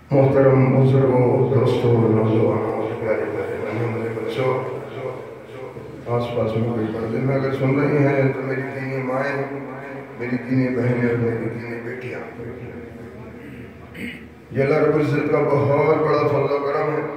محترم بزرگوں، دوستوں، نوجوانوں، پیارے پیارے ننھے بچوں، آس پاس میں کوئی پردے میں اگر سن رہی ہیں تو میری دینی مائیں، میری دینی بہنیں اور میری دینی بیٹیاں، یہ اللہ رب العزت کا بہت بڑا فضل و کرم ہے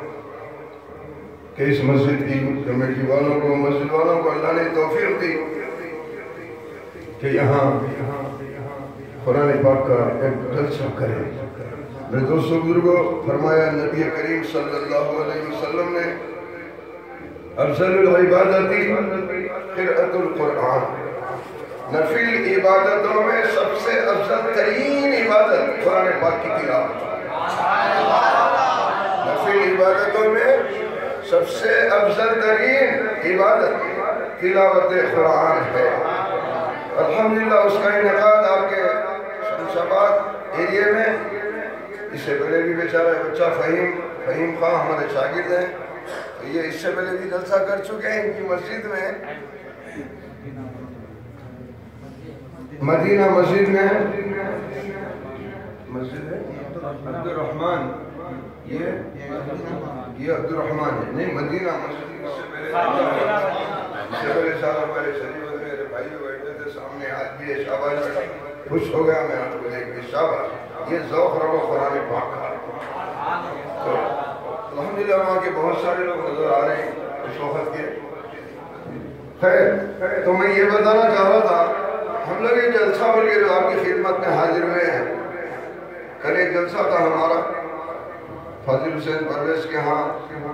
کہ اس مسجد کی کمیٹی والوں کو، مسجد والوں کو اللہ نے توفیق دی کہ یہاں قرآن پاک کا ایک جلسہ کریں۔ میرے دوستوں بزرگوں، فرمایا نبی کریم صلی اللہ علیہ وسلم نے افضل العبادت قراءۃ القرآن، نفل عبادتوں میں سب سے افضل ترین عبادت قرآن پاک کی تلاوت، نفل عبادتوں میں سب سے افضل ترین عبادت تلاوت قرآن ہے۔ الحمدللہ اس کا انعقاد آپ کے شمشاباد ایریے میں، اس سے پہلے بھی بیچارہ بچہ فہیم خواہ ہمارے شاگرد ہیں، یہ اس سے پہلے بھی جلسہ کر چکے ہیں ان کی مسجد میں، مدینہ مسجد میں، مسجد ہے عبدالرحمن، یہ عبدالرحمن ہے، نہیں مدینہ مسجد، اس سے پہلے سال ہمارے شریف میرے بھائی بیٹھے تھے سامنے، آج بھی شاباش، خوش ہو گیا میں آپ کو دیکھ کے، شاباش، یہ ذوق رب قرآن پاک کا۔ تو الحمدللہ وہاں کے بہت سارے لوگ نظر آ رہے ہیں اس وقت کے۔ خیر، تو میں یہ بتانا چاہ رہا تھا، ہم لوگ یہ جلسہ بول کے جو آپ کی خدمت میں حاضر ہوئے ہیں، کل ایک جلسہ تھا ہمارا فاضل حسین پرویز کے ہاں،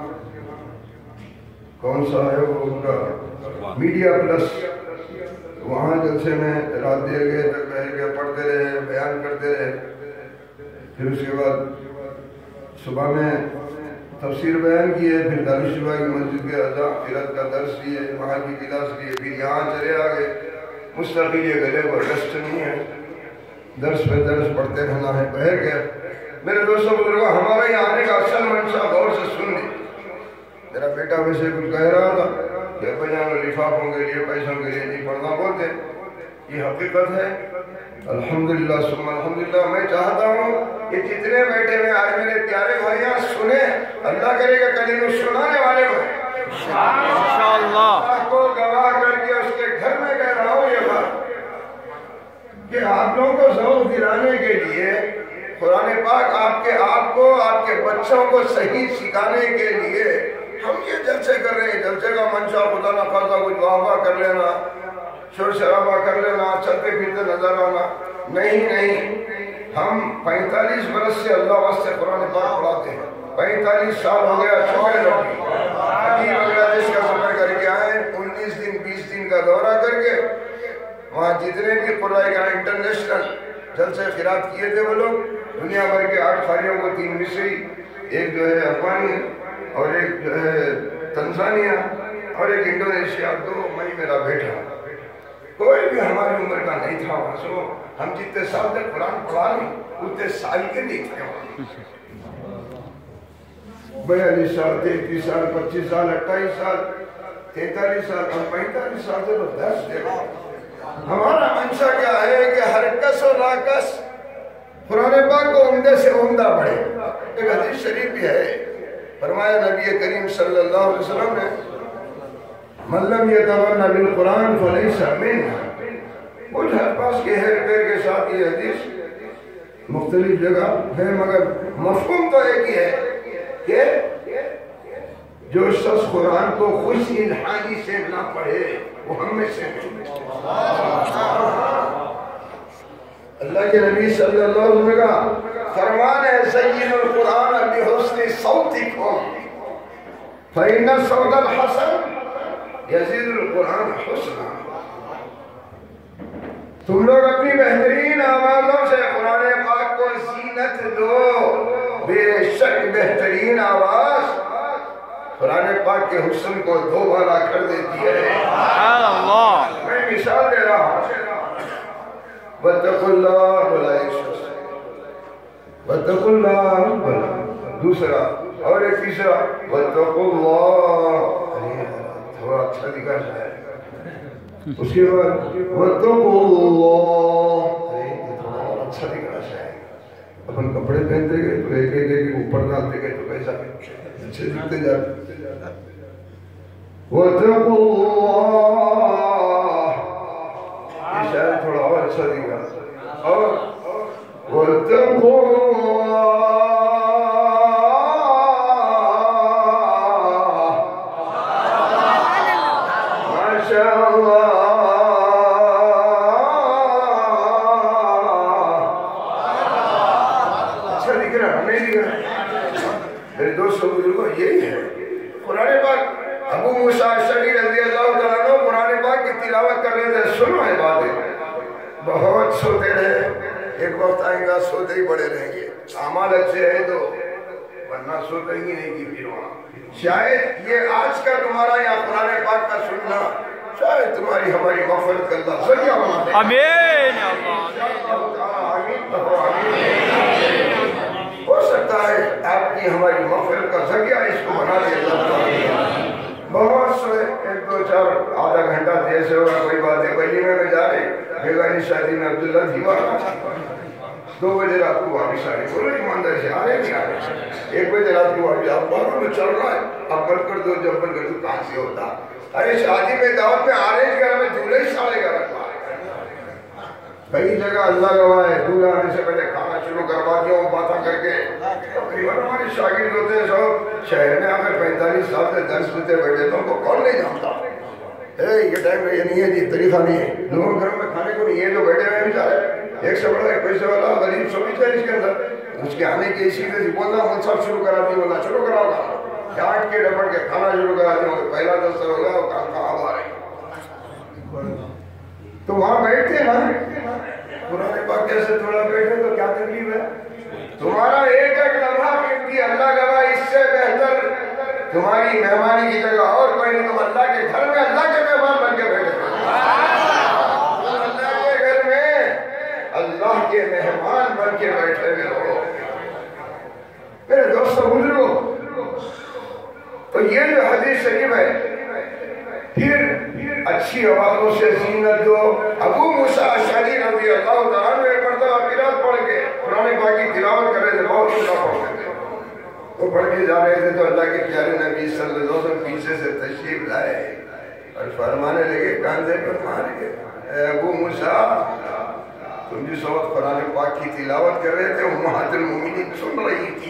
کون سا ہے وہ ان کا میڈیا پلس، وہاں جلسے میں رات دیر گئے تک بیٹھ کے پڑھتے رہے، بیان کرتے رہے، پھر اس کے بعد صبح میں تفسیر بیان کیے، پھر دارالشفا کی مسجد کے اذان قرات کا درس لیے، وہاں کی کلاس لیے، پھر یہاں چلے آگئے، مستقل یہ گلے کو ریسٹ نہیں ہے، درس پہ درس پڑھتے رہنا ہے، بہر گئے۔ میرے دوستوں بزرگوں، ہمارے یہاں آنے کا اصل منشا غور سے سننے، میرا بیٹا ویسے کچھ کہہ رہا تھا کہ ابا جان لفافوں کے لیے، پیسوں کے لیے نہیں پڑھنا بولتے، یہ حقیقت ہے۔ الحمدللہ ثم الحمدللہ، میں چاہتا ہوں کہ جتنے بیٹے میں آج میرے پیارے بھائیاں سنیں، اللہ کرے گا کلمہ سنانے والے بھائی انشاءاللہ، اللہ کو گواہ کر کے اس کے گھر میں کہہ رہا ہوں یہ بات کہ آپ لوگوں کو ذوق دلانے کے لیے قرآن پاک آپ کو آپ کے بچوں کو صحیح سکھانے کے لیے ہم یہ جلسے کر رہے ہیں۔ جلسے کا منشا خدا نہ خواستہ کچھ واہ کر لینا، شور شرابہ کر لینا، چلتے پھرتے نظر آنا، نہیں، ہم 45 برس سے اللہ واسطے قرآن پاک پڑھاتے ہیں، 45 سال ہو گیا چھوٹے لوگ ابھی بنگلہ دیش کا سفر کر کے آئے، 19 دن 20 دن کا دورہ کر کے وہاں جتنے بھی قرآن کا انٹرنیشنل جلسے قرات کیے تھے وہ لوگ، دنیا بھر کے 8 قاریوں کو، 3 مصری، ایک جو ہے افغانی اور ایک جو ہے تنزانیہ اور ایک انڈونیشیا، 2 مئی میرا بیٹا، کوئی بھی ہماری عمر کا نہیں تھا وہاں سو، ہم جتنے سال تک قرآن پڑھا نہیں اتنے سال کے نہیں تھے وہاں، 42 سال، 33 سال، 25 سال، 28 سال، 43 سال، ہم 45 سال سے تو 10 دے گا۔ ہمارا منشا کیا ہے کہ ہر کس و ناکس قرآن پاک کو عمدے سے عمدہ پڑھے۔ ایک حدیث شریف بھی ہے، فرمایا نبی کریم صلی اللہ علیہ وسلم نے، من لم یتغن بالقرآن فلیس منہ، کچھ الفاظ کے ہیر پیر کے ساتھ یہ حدیث مختلف جگہ ہے، مگر مفہوم تو ایک ہی ہے کہ جو شخص قرآن کو خوش الحانی سے نہ پڑھے وہ ہم میں سے نہیں۔ اللہ کے نبی صلی اللہ علیہ وسلم کا فرمان ہے، زین القرآن بحسن صوتکم فإن الصوت الحسن یزید القرآن حسنا، تم لوگ اپنی بہترین آوازوں سے قرآن پاک کو زینت دو، بے شک بہترین آواز قرآن پاک کے حسن کو 2 بارہ کر دیتی ہے۔ میں مثال دے رہا ہوں، وَاتَّقُوا اللَّهَ بولا ایک شخص، وَاتَّقُوا اللَّهَ بولا دوسرا، اور ایک تیسرا، وَاتَّقُوا اللَّهَ، تھوڑا اچھا لکھا ہے، اس کے بعد وَاتَّقُوا اللَّهَ، اچھا لکھا ہے، अपन कपड़े पहनते गए तो एक एक एक ऊपर डालते गए तो कैसा अच्छे दिखते जाते। ये शायद थोड़ा और अच्छा दिखा। और मेरे दोस्तों बुजुर्गों यही है कुरान पाक। अबू मूसा अशअरी रज़ी अल्लाह तआला अन्हु कुरान पाक की तिलावत कर रहे थे। सुनो है बातें, बहुत सोते रहे, एक वक्त आएगा सोते ही पड़े रहेंगे। अमाल अच्छे है तो वरना सोते ही नहीं की फिर वहाँ। शायद ये आज का तुम्हारा यहाँ कुरान पाक का सुनना शायद तुम्हारी हमारी मग़फ़िरत का अल्लाह ज़रिया बना दे। आमीन हो सकता है आपकी हमारी मग़फ़िरत का ज़रिया इसको बना दे अल्लाह। बहुत से एक दो चार आधा घंटा जैसे होगा कोई बात है। वलीमे में जा रहे बेगानी शादी में अब्दुल्ला दीवा 2 बजे रात को वापिस आ रहे। बोलो ईमानदारी से आ रहे नहीं आ रहे। 1 बजे रात को वापिस आप बारों में चल रहा है, आप बंद कर दो, जब बंद कर दो कहाँ से होता। अरे शादी में दावत में ऑरेंज कलर में दूल्हे ही साले का रखा है। कई जगह अल्लाह गवाह है दूल्हा आने से पहले खाना शुरू करवा दिया बातें करके। तकरीबन हमारे शागिर्द होते हैं सब शहर में आकर 45 साल से दर्श देते बैठे तो उनको कौन नहीं जानता। ये टाइम में ये नहीं है जी, तरीका नहीं है। लोगों घरों में खाने को नहीं है, जो बैठे हुए बेचारे एक से बड़ा एक पैसे वाला गरीब सभी है इसके अंदर। उसके आने के इसी से बोलना मुझसे शुरू करा दी, बोलना शुरू कराओगा डांट के डपट के खाना शुरू करा दिया। पहला दस्तर हो गया वो काम कहाँ आ रहे तो वहां बैठते हैं ना पुराने पाक कैसे थोड़ा बैठे तो क्या तकलीफ है। तुम्हारा एक एक लम्हा कीमती अल्लाह गवाह, इससे बेहतर तुम्हारी मेहमानी की जगह और कोई नहीं। तुम अल्लाह के घर में अल्लाह के मेहमान बन के बैठे, अल्लाह के घर में अल्लाह के मेहमान बन के बैठे हुए हो। मेरे दोस्तों बुजुर्गों, तो ये जो हदीस शरीफ है फिर अच्छी आवाजों से जीनत दो। अबू मूसा अशअरी रज़ी अल्लाह तआला अन्हु एक मरतबा क़िरात पढ़ के कुरान पाक की तिलावत कर रहे थे, बहुत ऊंचा पढ़ते थे। वो पढ़ के जा रहे थे तो अल्लाह के प्यारे नबी सल्लल्लाहु अलैहि वसल्लम पीछे से तशरीफ लाए और फरमाने लगे, कांधे पर मार के, अबू मूसा तुम जिस वक्त कुरान पाक की तिलावत कर रहे थे उम्महातुल मोमिनीन सुन रही थी।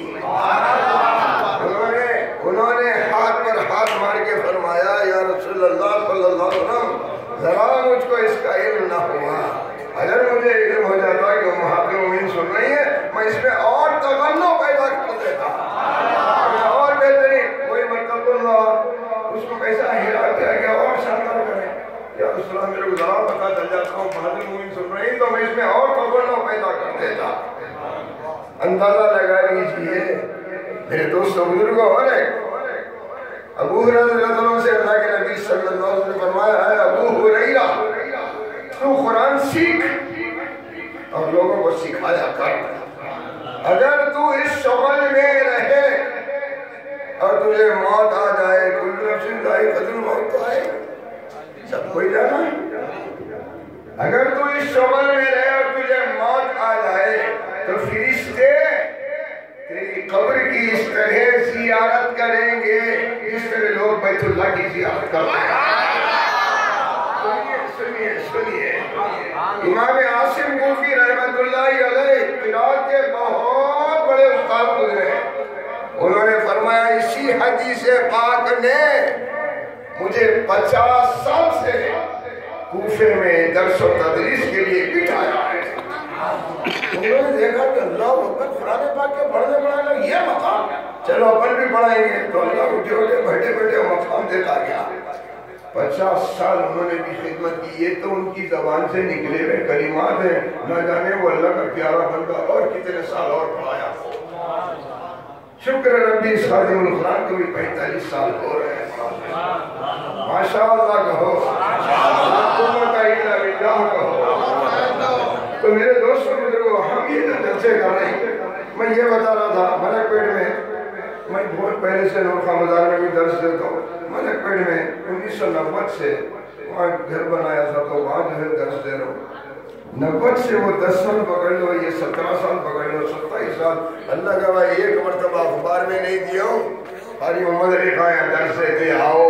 उन्होंने हाथ पर हाथ मार के फरमाया, या रसूलल्लाह सल्लल्लाहु अलैहि वसल्लम जरा मुझको इसका इल्म ना हुआ, अगर मुझे इल्म हो जाता कि उम्महातुल मोमिनीन सुन रही है मैं इसमें और तमन्ना पैदा कर देता और बेहतरीन कोई मतलब उसको कैसा हिला किया गया और शानदार करें। या रसूलल्लाह मेरे को जरा पता चल जाता हूँ उम्महातुल मोमिनीन सुन रही तो मैं इसमें और तमन्ना पैदा कर देता। अंदाजा लगा लीजिए मेरे दोस्तों बुजुर्गों, अबू हुरैरा से अल्लाह के नबी सल्लल्लाहु अलैहि वसल्लम ने फरमाया है, अबू हुरैरा तू कुरान सीख और लोगों को सिखाया कर। अगर तू इस शगल में रहे और तुझे मौत आ जाए, कुल्लु नफ्सिन ज़ाइक़तुल मौत तो है, सब कोई जाना है। अगर तू इस शगल में रहे और तुझे मौत आ जाए तो फरिश्ते तेरी कब्र की इस तरह जियारत करेंगे जिस तरह लोग बैतुल्लाह की जियारत करते हैं। सुनिए सुनिए, इमाम आसिम कूफी रहमतुल्लाहि अलैह क़िरात के बहुत बड़े उस्ताद गुजरे। उन्होंने फरमाया इसी हदीस पाक ने मुझे 50 साल से कूफे में दर्स और तदरीस के लिए बिठाया है। उन्होंने देखा कि अल्लाह अकबर कुरान पाक के पढ़ने पढ़ाने ये मकाम, चलो अपन भी पढ़ाएंगे तो अल्लाह उठे उठे बैठे बैठे मकाम देता गया। 50 साल उन्होंने भी खिदमत की। ये तो उनकी जबान से निकले हुए कलिमात हैं, न जाने वो अल्लाह का प्यारा बंदा और कितने साल और पढ़ाया। शुक्र रब्बी खादिमुल कुरान को भी 45 साल हो रहे हैं। माशाअल्लाह कहो, तो मेरे दोस्तों बुजुर्गों, हम ये जो जलसे कर रहे हैं, मैं ये बता रहा था मलकपेट में, मैं बहुत पहले से नौखा बाजार में भी दर्श देता हूँ। मलकपेट में 1990 से वहाँ घर बनाया था तो वहाँ जो है दर्श दे रहा हूँ। 90 سے وہ 10 سال پکڑ لو، یہ 17 سال پکڑ لو، 27 سال، اللہ کا بھائی ایک مرتبہ اخبار میں نہیں دیا ہوں، حاجی محمد علی خان درس سے کہ آؤ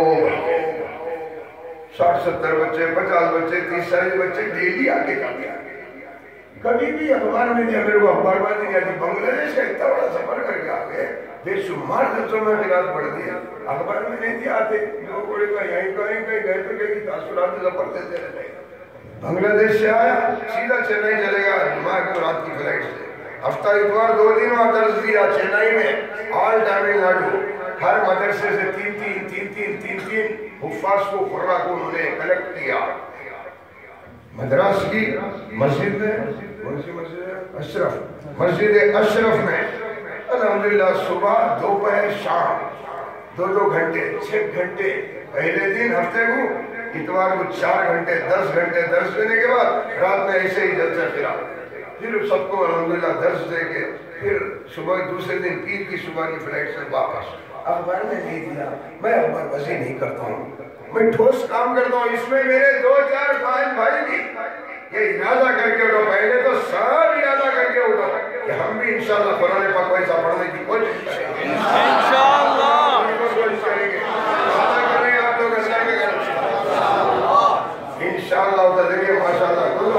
60-70 بچے، 50 بچے، 30-40 بچے ڈیلی آگے جاتے ہیں، کبھی بھی اخبار میں دیا، میرے کو اخبار بات نہیں آتی، بنگلہ دیش کا اتنا بڑا سفر کر کے آگے بے شمار درسوں میں خلاف پڑھ دیا، اخبار میں نہیں دیا آتے، جو بڑے کا یہیں کہیں گئے تو کہیں تاثرات سفر دیتے رہتے ہیں۔ بنگلہ دیش سے آیا سیدھا چنئی چلے گا جمعہ کو رات کی فلائٹ سے، ہفتہ اتوار 2 دن وہاں درس دیا چنئی میں، آل تامل ناڈو، ہر مدرسے سے تین حفاظ کو قرہ کو انہوں نے کلیکٹ کیا۔ مدراس کی مسجد میں، کون سی مسجد ہے؟ اشرف، مسجد اشرف میں الحمدللہ صبح دوپہر شام 2 گھنٹے 6 گھنٹے، پہلے دن ہفتے کو اتوار کو 4 گھنٹے 10 گھنٹے درس دینے کے بعد رات میں ایسے ہی جلسہ پھرا، پھر سب کو الحمدللہ درس دے کے پھر صبح دوسرے دن پیر کی صبح کی فلائٹ سے واپس۔ اخبار میں نہیں دیا، میں اخبار بازی نہیں کرتا ہوں، میں ٹھوس کام کرتا ہوں، اس میں میرے 2-4 بھائی بھی یہ ارادہ کر کے اٹھو، پہلے تو سب ارادہ کر کے اٹھو کہ ہم بھی انشاءاللہ قرآن پاک ویسا پڑھنے کی کوشش کریں گے، انشاءاللہ کوشش کریں گے، وعدہ کر رہے ہیں آپ لوگ اللہ کے گھر انشاءاللہ، دیکھیے ماشاءاللہ کل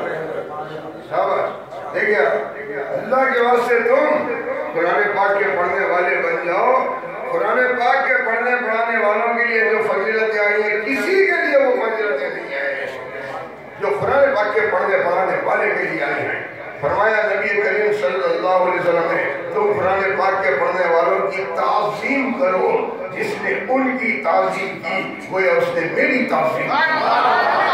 شاباش، دیکھیے اللہ کے واسطے تم قرآن پاک کے پڑھنے والے بن جاؤ، قرآن پاک کے پڑھنے پڑھانے والوں کے لیے جو فضیلتیں آئی ہیں کسی کے لیے وہ فضیلتیں نہیں ہیں جو قرآن پاک کے پڑھنے پڑھانے والے کے لیے آئی ہیں۔ فرمایا نبی کریم صلی اللہ علیہ وسلم نے تم قرآن پاک کے پڑھنے والوں کی تعظیم کرو، جس نے ان کی تعظیم کی گویا اس نے میری تعظیم کی۔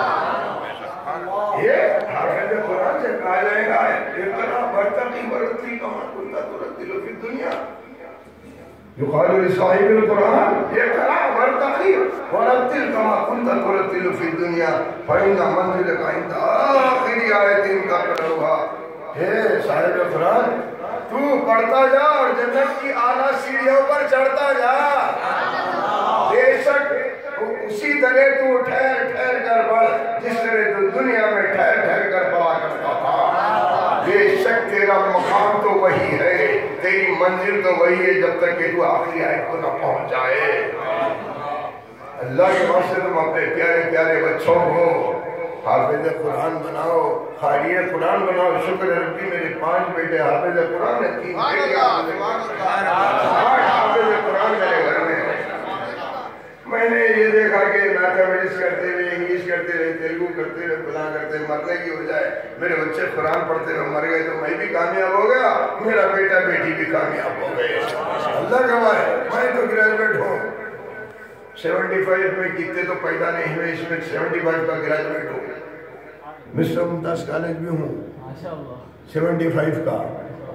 یہ حافظ قرآن سے کہا جائے گا اقرأ وارتقی ورتل کما کنت ترتل فی الدنیا، یقال لصاحب القرآن اقرأ وارتقی ورتل کما کنت ترتل فی الدنیا فإن منزلک عند آخر آیت تقرأها۔ ہے صاحب قرآن تو پڑھتا جا اور جنت کی اعلیٰ سیڑھیوں پر چڑھتا جا، بے شک اسی طرح تو ٹھہر ٹھہر کر پڑھ جس طرح تو دنیا میں ٹھہر ٹھہر کر پڑھا کرتا تھا، بے شک تیرا مقام تو وہی ہے، تیری منزل تو وہی ہے جب تک کہ تو آخری آیت کو نہ پہنچ جائے۔ اللہ کے واسطے تم اپنے پیارے پیارے بچوں کو حافظ قرآن بناؤ، قاری قرآن بناؤ۔ شکر ہے ربی میرے 5 بیٹے حافظ قرآن ہیں، 3 بیٹے حافظ قرآن میرے گھر میں۔ میں نے یہ دیکھا کہ میتھمیٹکس کرتے ہوئے، انگلش کرتے ہوئے، تیلگو کرتے ہوئے، فلاں کرتے ہوئے مرنے کی ہو جائے، میرے بچے قرآن پڑھتے ہوئے مر گئے تو میں بھی کامیاب ہو گیا، میرا بیٹا بیٹی بھی کامیاب ہو گئے۔ اللہ کا بھائی میں تو گریجویٹ ہوں، 75 میں کتنے تو پیدا نہیں ہوئے، اس میں 75 کا گریجویٹ ہوں، مسٹر ممتاز کالج بھی ہوں 75 کا،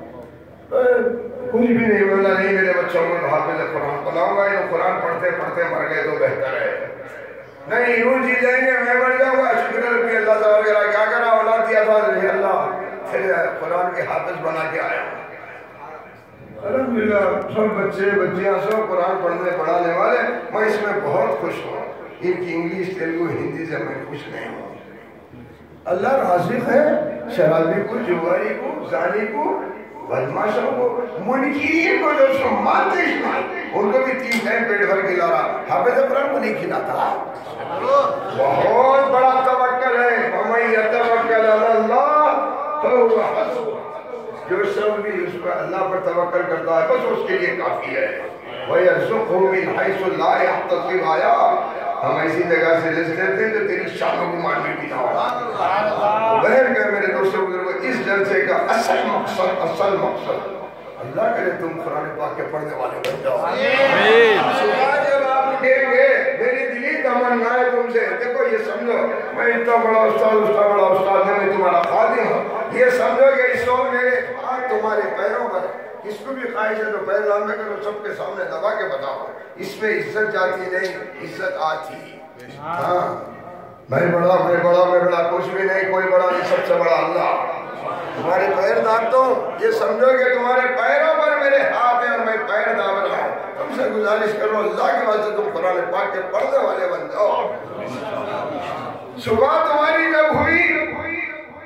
کچھ بھی نہیں بولا، نہیں میرے بچوں کو تو حافظ قرآن بناؤں گا، یہ قرآن پڑھتے پڑھتے مر گئے تو بہتر ہے، نہیں یوں جی جائیں گے میں مر جاؤں گا، شکر ربی اللہ تعالیٰ وغیرہ کیا کرا، اولاد دیا تھا اللہ پھر قرآن کے حافظ بنا کے آیا ہوں۔ الحمدللہ سب بچے بچیاں سب قرآن پڑھنے پڑھانے والے، میں اس میں بہت خوش ہوں، ان کی انگلش تیلگو ہندی سے میں خوش نہیں ہوں۔ اللہ رازق ہے شرابی کو، جواری کو، زانی کو، بدماشوں کو، منکرین کو، جو سو مانتے ان کو بھی 3 ٹائم پیٹ بھر کھلا رہا، حافظ قرآن کو نہیں کھلاتا۔ بہت بڑا توکل ہے، وَمَن يَتَوَکَّلْ عَلَى اللَّهِ فَهُوَ حَسْبُهُ، جو سب بھی اس پر اللہ پر توکل کرتا ہے بس اس کے لیے کافی ہے۔ وَيَرْزُقْهُ مِنْ حَيْثُ لَا يَحْتَسِبُ، آیا ہم ایسی جگہ سے رزق دیتے ہیں جو تیری شان و گمان میں بھی نہ ہو۔ بہر کہ میرے دوستوں بزرگوں، اس جلسے کا اصل مقصد اللہ کرے تم قرآن پاک کے پڑھنے والے بن جاؤ۔ صبح جب آپ اٹھیں گے میری دلی تمنا ہے تم سے، دیکھو یہ سمجھو میں اتنا بڑا استاد نہیں، میں تمہارا خادم ہوں، یہ سمجھو کہ اس وقت میرے ہاتھ تمہارے پیروں پر، اس کو بھی خواہش ہے تو پیر لامے کرو، سب کے سامنے دبا کے بتاؤ، اس میں عزت جاتی نہیں، عزت آتی۔ ہاں میں بڑا کچھ بھی نہیں، کوئی بڑا نہیں، سب سے بڑا اللہ۔ تمہارے پیر دابتا ہوں، یہ سمجھو کہ تمہارے پیروں پر میرے ہاتھ ہیں اور میں پیر داب رہا ہوں۔ تم سے گزارش کرو اللہ کے واسطے تم قرآن پاک کے پڑھنے والے بن جاؤ۔ صبح تمہاری جب ہوئی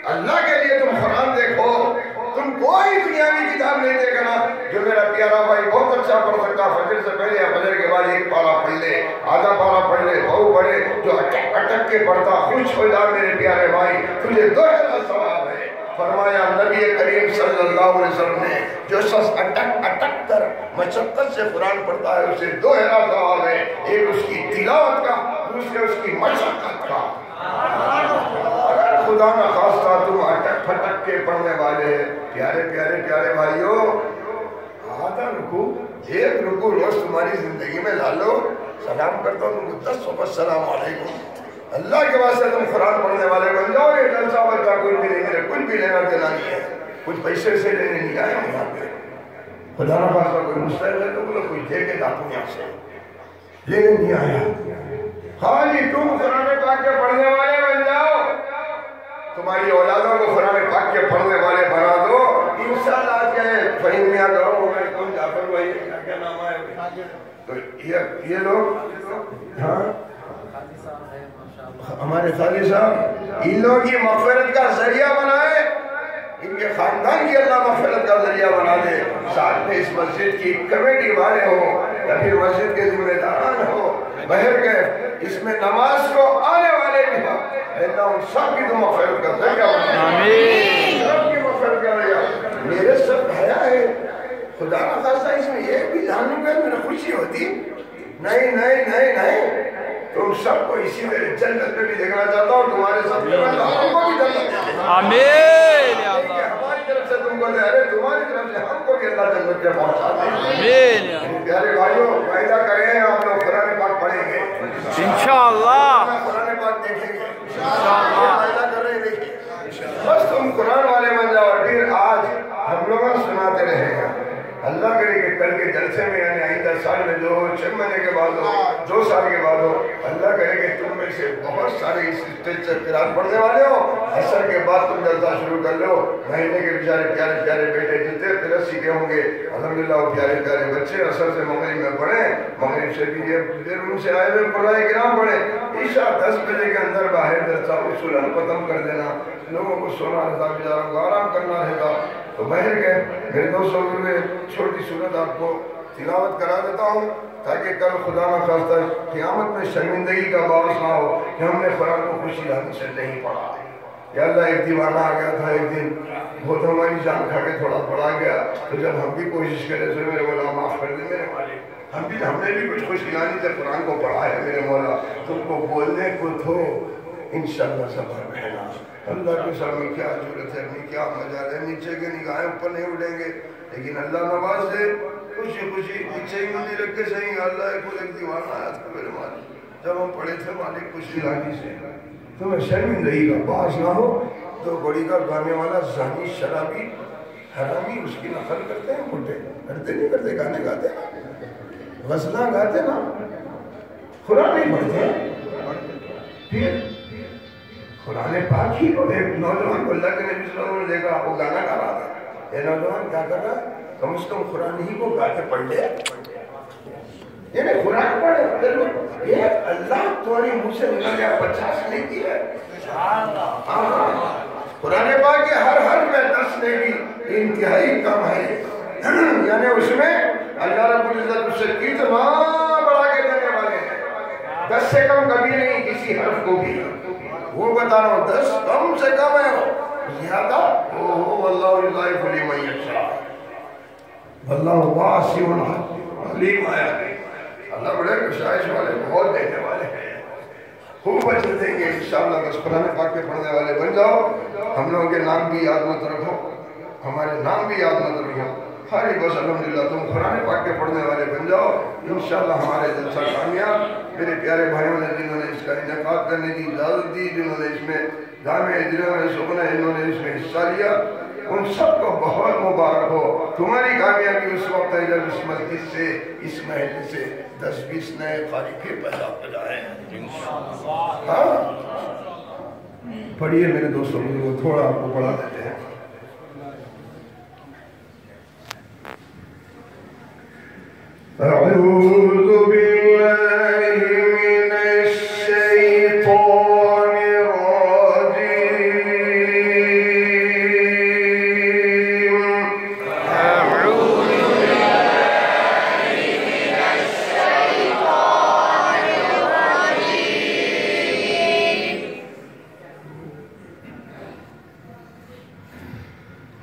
اللہ کے لیے تم قرآن دیکھو، تم کوئی دنیاوی کتاب نہیں دیکھنا۔ جو میرا پیارا بھائی بہت اچھا پڑھ سکتا، فجر سے پہلے یا فجر کے بعد ایک پارہ پڑھ لے، آدھا پارہ پڑھ لے، بہو پڑھے، جو اٹک اٹک کے پڑھتا خوش ہو جا میرے پیارے بھائی، تجھے 2000 ثواب ہے۔ فرمایا نبی کریم صلی اللہ علیہ وسلم نے جو شخص اٹک اٹک کر مشقت سے قرآن پڑھتا ہے اسے 2000 ثواب ہے، ایک اس کی تلاوت کا، دوسرے اس کی مشقت کا۔ اگر خدا نہ خواستہ تم اٹک پھٹک کے پڑھنے والے پیارے پیارے پیارے بھائیو، آدھا رکو، ایک رکو روز تمہاری زندگی میں ڈالو، سلام کرتا ہوں تم کو 10 وقت السلام علیکم۔ اللہ کے واسطے تم قرآن پڑھنے والے بن جاؤ۔ یہ جلسہ بچہ کوئی بھی نہیں، میرے کچھ بھی لینا دینا نہیں ہے، کچھ پیسے سے لینے نہیں آئے ہم یہاں پہ۔ خدا نہ خواستہ کوئی مستحق ہے تو بولو کوئی دے کے جاتا ہوں یہاں سے، لینے نہیں آیا۔ خالی تم قرآن پاک کے پڑھنے والے بن جاؤ، تمہاری اولادوں کو قرآن پاک کے پڑھنے والے بنا دو، انشاءاللہ آج کہے فہیم میاں کرو، میں کون جعفر بھائی کیا نام ہے، تو یہ لوگ ہاں ہمارے قاضی صاحب ان لوگوں کی مغفرت کا ذریعہ بنائے، ان کے خاندان کی اللہ مغفرت کا ذریعہ بنا دے۔ ساتھ میں اس مسجد کی کمیٹی والے ہو یا پھر مسجد کے ذمہ داران ہو، بہر کے اس میں نماز کو آنے والے بھی ہو، اللہ ان سب کی تو مغفرت کا ذریعہ بنا دے، سب کی مغفرت کا ذریعہ۔ میرے سب حیا ہے، خدا نہ خواستہ اس میں یہ بھی جانوں گا میرا خوشی ہوتی، نہیں نہیں نہیں نہیں، تم سب کو اسی میرے جنت میں بھی دیکھنا چاہتا ہوں، تمہارے سب کے میں ہم کو بھی جنت میں، آمین یا اللہ، ہماری طرف سے تم کو دے رہے، تمہاری طرف سے ہم کو بھی اللہ جنت میں پہنچا دے۔ آمین یا اللہ، پیارے بھائیوں وعدہ کریں آپ لوگ قرآن پاک پڑھیں گے انشاءاللہ، قرآن پاک دیکھیں گے انشاءاللہ، وعدہ کر رہے دیکھیں، بس تم قرآن والے بن جاؤ، اور پھر آج ہم لوگوں سناتے رہے گا۔ اللہ کرے کہ کل کے جلسے میں یعنی آئندہ سال میں جو 6 مہینے کے بعد ہو، 2 سال کے بعد ہو، اللہ کرے کہ تم میں سے بہت سارے اس اسٹیج سے قرآن پڑھنے والے ہو، عصر کے بعد تم جلسہ شروع کر لو، مہینے کے بیچارے پیارے پیارے بیٹے جتنے پھر سیکھے ہوں گے الحمدللہ، وہ پیارے پیارے بچے عصر سے مغرب میں پڑھیں، مغرب سے بھی یہ روم سے آئے ہوئے قرآن کرام پڑھیں، عشاء 10 بجے کے اندر باہر جلسہ اصولاً ختم کر دینا، لوگوں کو سونا رہتا، بیچاروں کو آرام کرنا رہتا۔ تو بہر کے میرے دوستوں میں چھوٹی صورت آپ کو تلاوت کرا دیتا ہوں تاکہ کل خدا نہ خواستہ قیامت میں شرمندگی کا باعث نہ ہو کہ ہم نے قرآن کو خوشی لانی سے نہیں پڑھا۔ یا اللہ ایک دیوانہ آ گیا تھا ایک دن، بہت ہماری جان کھا کے تھوڑا پڑھا گیا، تو جب ہم بھی کوشش کرے تو میرے مولا معاف کر دے میرے مالک، ہم نے بھی کچھ خوشی لانی سے قرآن کو پڑھا ہے میرے مولا، تم کو بولنے کو تو انشاءاللہ صبر رہنا۔ اللہ کے سامنے کیا ضرورت ہے، اپنی کیا مجال ہے، نیچے کے نگاہیں اوپر نہیں اٹھیں گے، لیکن اللہ نواز سے خوشی خوشی نیچے ہی مندی رکھ کے صحیح اللہ ایک دیوانہ آیا تھا میرے مالک، جب ہم پڑھے تھے مالک خوشی لانی سے تمہیں شرمندگی کا باعث نہ ہو، تو بڑی کا گانے والا زانی شرابی حرامی اس کی نقل کرتے ہیں، بھٹے کرتے نہیں کرتے، گانے گاتے غزلہ گاتے نا، قرآن نہیں پڑھتے، پھر قرآن پاک ہی کو ایک نوجوان کو اللہ کے نبی صلی اللہ علیہ وسلم نے دیکھا وہ گانا گا رہا تھا، یہ نوجوان کیا کر رہا ہے، کم از کم قرآن ہی کو گا کے پڑھ لے، یعنی قرآن پڑھ یہ اللہ تمہاری منہ سے نکل گیا 50 نہیں کی ہے، قرآن پاک کے ہر حرف میں 10 نیکی انتہائی کم ہے، یعنی اس میں اللہ رب العزت اس سے کتنا بڑھا کے دینے والے ہیں، 10 سے کم کبھی نہیں کسی حرف کو بھی، وہ بتا رہا ہوں 10 کم سے کم ہے، زیادہ واللہ یضاعف لمن یشاء، واللہ واسع علیم آیا ہے، اللہ بڑے بخشائش والے بہت دینے والے ہیں، خوب اجر دیں گے انشاءاللہ۔ بس قرآن پاک کے پڑھنے والے بن جاؤ، ہم لوگوں کے نام بھی یاد مت رکھو، ہمارے نام بھی یاد مت رکھو، خالی بس الحمدللہ تم قرآن پاک کے پڑھنے والے بن جاؤ، انشاءاللہ ہمارے جلسہ کامیاب۔ میرے پیارے بھائیوں نے جنہوں نے اس کا انعقاد کرنے کی اجازت دی، جنہوں نے اس میں جامع جنہوں نے سکنا انہوں نے اس میں حصہ لیا، ان سب کو بہت مبارک ہو۔ تمہاری کامیابی اس وقت ہے جب اس مسجد سے اس محل سے 10-20 نئے قاری پھر پیدا ہو جائیں۔ ہاں پڑھیے میرے دوستوں کو، تھوڑا آپ کو پڑھا دیتے ہیں۔ اعوذ باللہ من الشیطان الرجیم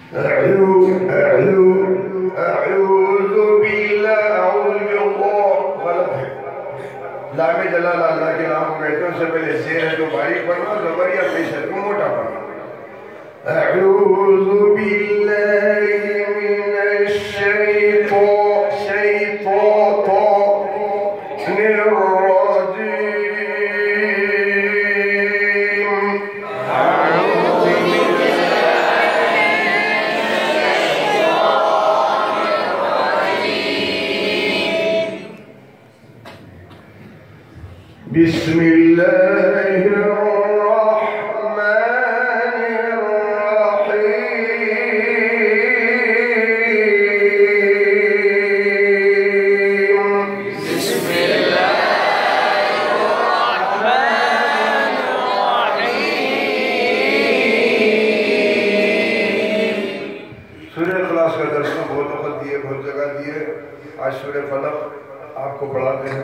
अऊज़ु बिल्लाह गलत है। लामे जलाल अल्लाह के नाम को कहते हैं, उससे पहले शेर है तो बारीक पढ़ना, ज़बर या पेश है तो मोटा पढ़ना। अऊज़ु बिल्लाहि मिनश शैतानिर आपको पढ़ाते हैं।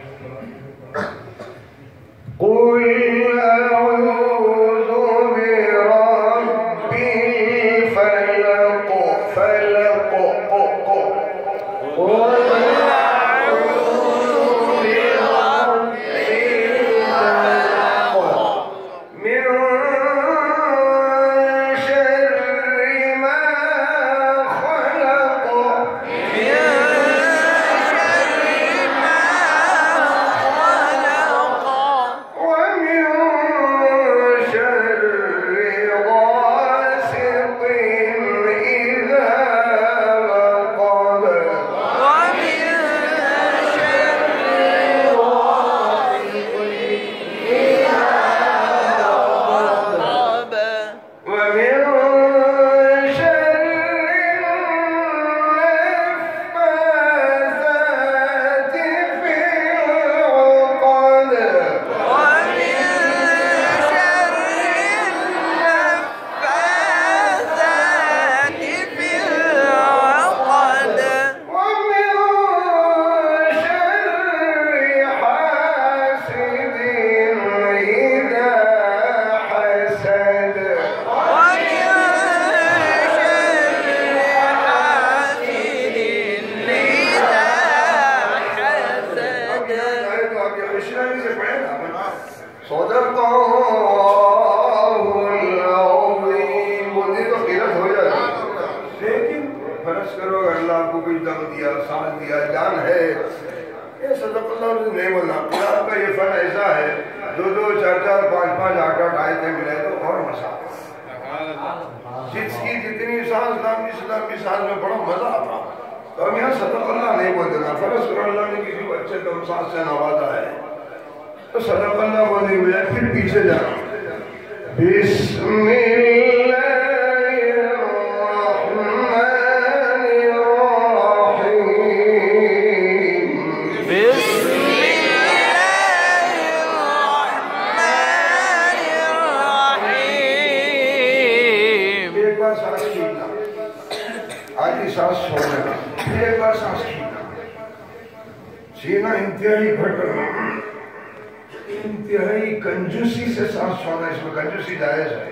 इंतहाई कंजूसी से सांस छोड़ना, इसमें कंजूसी जायज है,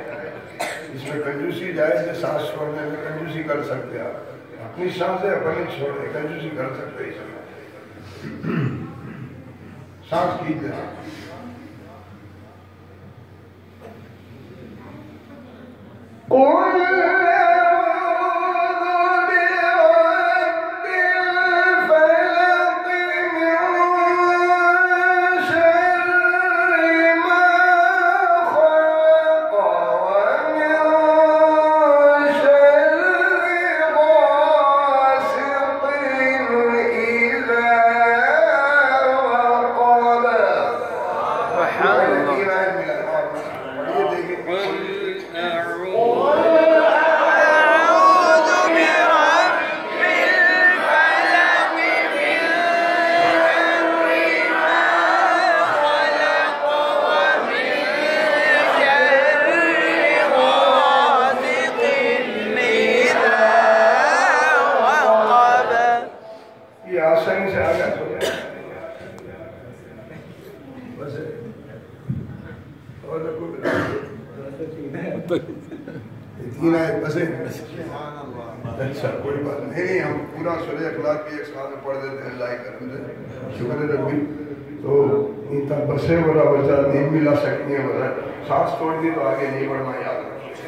इसमें कंजूसी जायज है। सांस छोड़ने में कंजूसी कर सकते हैं, अपनी सांसें अपनी छोड़े, कंजूसी कर सकते हैं इसमें। सांस कीजिए, ویسے اچھا کوئی بات نہیں، ہم پورا سورہ اخلاص بھی ایک ساتھ میں پڑھ دیتے ہیں اللہ کے کرم سے، شکر ہے ربی۔ تو انتا بسے بڑا بچہ نہیں ملا سکتی ہیں، بڑا سانس توڑ دی تو آگے نہیں بڑھنا، یاد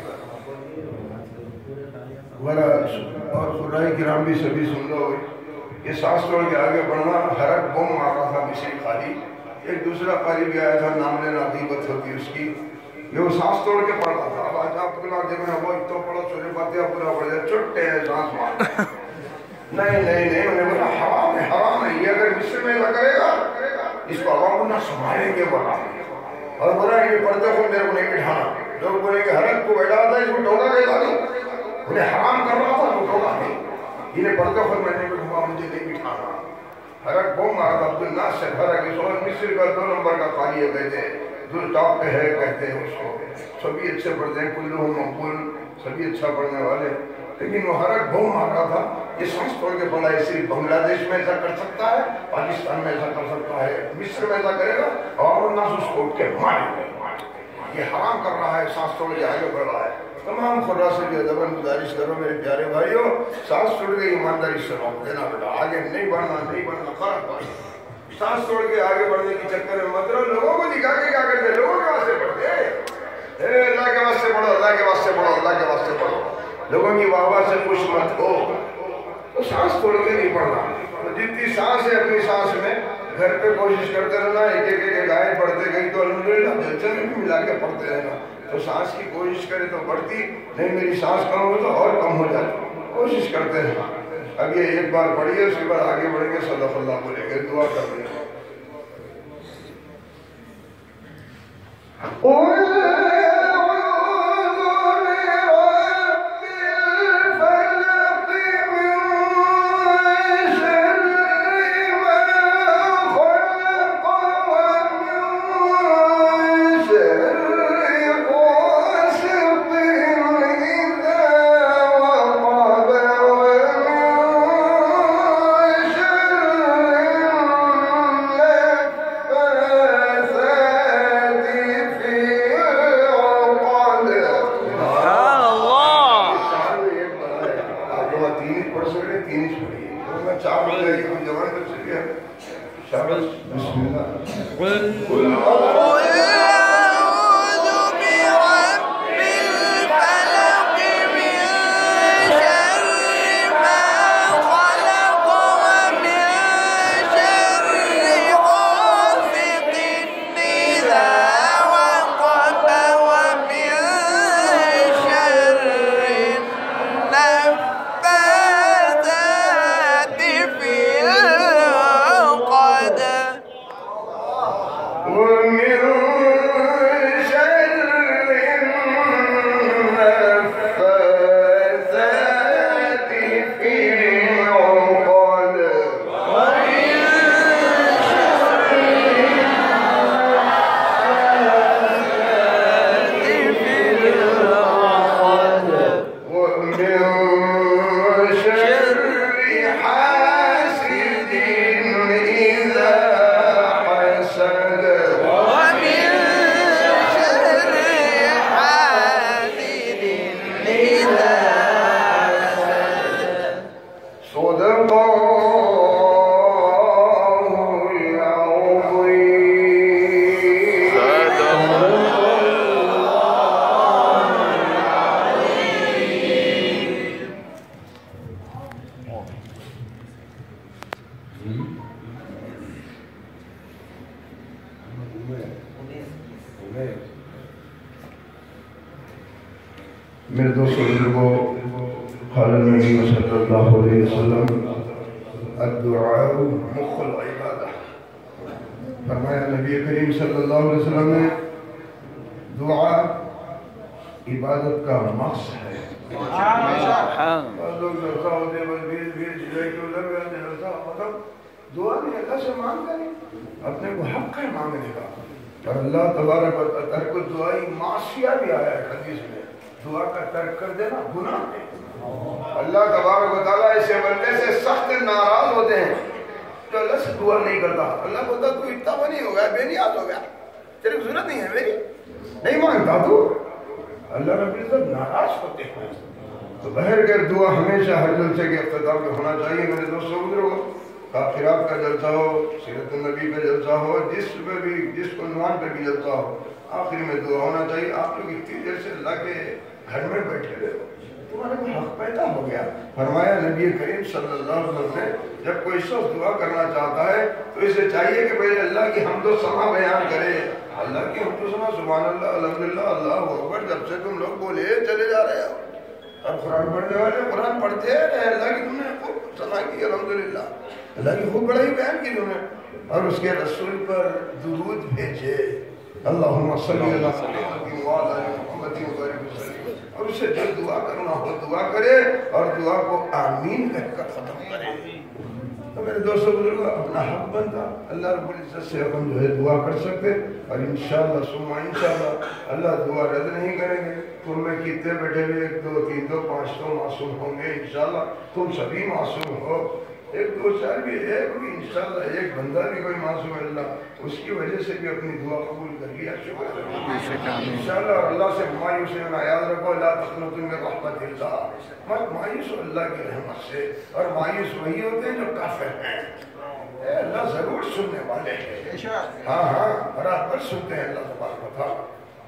بڑا۔ اور خدائی کرام بھی سبھی سن لو، یہ سانس توڑ کے آگے بڑھنا، حرک بم آ رہا تھا مصری خالی، ایک دوسرا قاری بھی آیا تھا، نام لینا غیبت ہوتی اس کی، یہ وہ سانس توڑ کے پڑھ رہا تھا۔ اب آج آپ کو دیکھنا وہ اتنا پڑھو سورہ فاتحہ پورا پڑھ جائے، چھٹے ہیں سانس مار نہیں نہیں نہیں، انہیں بولا حرام ہے، حرام ہے، یہ اگر مصر میں ایسا کرے گا اس کو عوام کو نہ سنبھالیں گے بولا، اور بولا یہ پردے کو میرے کو نہیں بٹھانا، لوگ بولے کہ حرک کو بیٹھا تھا اس کو ٹوکا کہتا نہیں، انہیں حرام کر رہا تھا وہ ٹوکا نہیں، انہیں پردے کو میں نہیں بٹھاؤں مجھے نہیں بٹھانا۔ حرک بہت مارا تھا عبدالناصر حرک، اس وقت مصر کا 2 نمبر کا قاری ہے کہتے ہیں، جو ٹاپ پہ ہے کہتے ہیں اس کو، سبھی اچھے پڑھتے ہیں، کلہم مقبول، سبھی اچھا پڑھنے والے، لیکن وہ حرک بہت مار رہا تھا، یہ سانس توڑ کے پڑھا ہے، صرف بنگلہ دیش میں ایسا کر سکتا ہے، پاکستان میں ایسا کر سکتا ہے، مصر میں ایسا کرے گا اور الناس اس کو اٹھ کے ماریں گے، یہ حرام کر رہا ہے، سانس توڑ کے آگے بڑھ رہا ہے۔ تمام خدا سے بھی ادب گزارش کرو میرے پیارے بھائیوں، سانس توڑ کے ایمانداری سے روک دینا بیٹا، آگے نہیں بڑھنا، نہیں بڑھنا، فرق پڑنا۔ سانس توڑ کے آگے بڑھنے کی چکر میں مطلب لوگوں کو دکھا کے کیا کرتے ہیں، لوگوں کے واسطے پڑھتے ہیں، اللہ کے واسطے پڑھو، اللہ کے واسطے پڑھو، اللہ کے واسطے پڑھو، لوگوں کی واہ واہ سے خوش مت ہو، تو سانس توڑ کے نہیں پڑھنا۔ تو جتنی سانس ہے اپنی سانس میں گھر پہ کوشش کرتے رہنا، ایک ایک آیت پڑھتے گئی تو الحمدللہ جلسے میں بھی ملا کے پڑھتے رہنا، تو سانس کی کوشش کرے تو بڑھتی، نہیں میری سانس کم ہو تو اور کم ہو جاتی، کوشش کرتے رہنا۔ اب یہ ایک بار پڑھیے، اس کے بعد آگے بڑھیں گے، صدق اللہ بولیں گے، دعا کر دیں گے۔ میرے دوست بزرگوں، قال النبی صلی اللہ علیہ وسلم الدعاء مخ العبادہ، فرمایا نبی کریم صلی اللہ علیہ وسلم نے دعا عبادت کا مقصد ہے۔ لوگ جلسہ ہوتے ہیں بس بیس جلے کیوں لگ رہے ہیں جلسہ، مطلب دعا نہیں اللہ سے مانگ کریں، اپنے کو حق ہے مانگنے کا، اور اللہ تبارک و تعالیٰ ترک دعائی معصیہ بھی آیا ہے حدیث میں، دعا کا ترک کر دینا گناہ ہے۔ اللہ تبارک و تعالیٰ اسے بندے سے سخت ناراض ہوتے ہیں جو اللہ سے دعا نہیں کرتا۔ اللہ بولتا تو اتنا وہ نہیں ہو گیا، بے نیاز ہو گیا، تیری کو ضرورت نہیں ہے میری، نہیں مانگتا تو۔ اللہ رب العزت ناراض ہوتے ہیں، تو بہر کر دعا ہمیشہ ہر جلسے کے اختتام میں ہونا چاہیے میرے دوستوں بزرگوں. آخرات کا جلسہ ہو، سیرت النبی کا جلسہ ہو، جس عنوان پہ بھی جلسہ ہو، آخر میں دعا ہونا چاہیے. آپ لوگ اتنی دیر سے اللہ کے گھر میں بیٹھے رہے ہو، تمہارے کو حق پیدا ہو گیا. فرمایا نبی کریم صلی اللہ علیہ وسلم نے جب کوئی شخص دعا کرنا چاہتا ہے تو اسے چاہیے کہ پہلے اللہ کی حمد و ثنا بیان کرے. اللہ کی حمد و ثنا، سبحان اللہ، الحمدللہ، اللہ اکبر، جب سے تم لوگ بولے چلے جا رہے ہو. اور قرآن پڑھنے والے قرآن پڑھتے رہے، اللہ کی تم نے خوب ثنا کی، الحمدللہ، اللہ کی خوب بڑائی بیان کی تم نے. اور اس کے رسول پر درود بھیجے، اللہم صلی اللہ علیہ وسلم. اور اسے جو دعا کرنا ہو دعا کرے اور دعا کو آمین کہہ کر ختم کرے. تو میرے دوستوں بزرگوں، اپنا حق بنتا اللہ رب العزت سے ہم جو ہے دعا کر سکتے، اور انشاءاللہ ثم انشاءاللہ اللہ دعا رد نہیں کریں گے. تم میں کتنے بیٹھے ہوئے 1 2 3 2 5 تو معصوم ہوں گے انشاءاللہ. تم سبھی معصوم ہو، 1 2 4 بھی ایک بھی انشاءاللہ ایک بندہ بھی کوئی معصوم ہے، اللہ اس کی وجہ سے بھی اپنی دعا قبول کر لیا. شکر انشاءاللہ. اور اللہ سے مایوس ہونا یاد رکھو، لا تقنطوا من رحمت اللہ، مت مایوس ہو اللہ کی رحمت سے. اور مایوس وہی ہوتے ہیں جو کافر ہیں. اللہ ضرور سننے والے ہیں، ہاں ہاں برابر سنتے ہیں اللہ تبارک و تعالیٰ.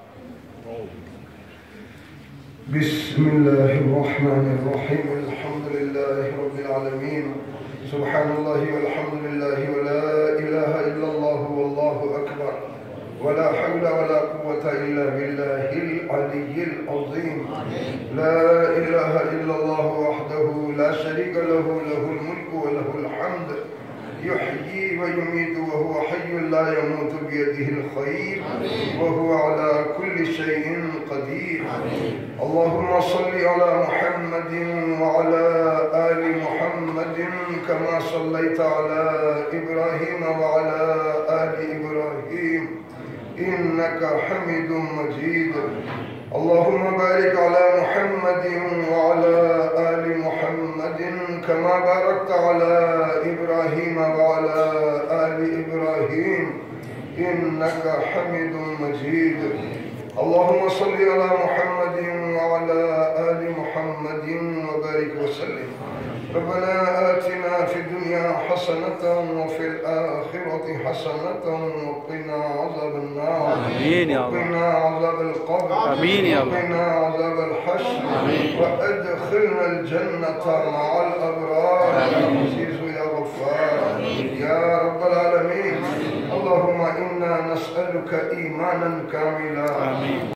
بسم اللہ الرحمن الرحیم، الحمد للہ رب العالمین، سبحان اللہ والحمد للہ ولا الہ الا اللہ واللہ اکبر، ولا حول ولا قوة الا باللہ العلی العظیم. لا الہ الا اللہ وحدہ لا شریک لہ، لہ الملک ولہ الحمد، يحيي ويميت وهو حي لا يموت بيده الخير وهو على كل شيء قدير. اللهم صل على محمد وعلى آل محمد كما صليت على إبراهيم وعلى آل إبراهيم إنك حميد مجيد. اللهم بارك على محمد وعلى آل محمد كما باركت على إبراهيم وعلى آل إبراهيم إنك حميد مجيد. اللهم صل على محمد وعلى آل محمد وبارك وسلم. ربنا آتنا في الدنيا حسنة وفي الآخرة حسنة وقنا عذاب النار، وقنا عذاب القبر، وقنا عذاب الحشر، وأدخلنا الجنة مع الأبرار يا عزيز يا غفار يا رب العالمين. اللهم إنا نسألك إيمانا كاملا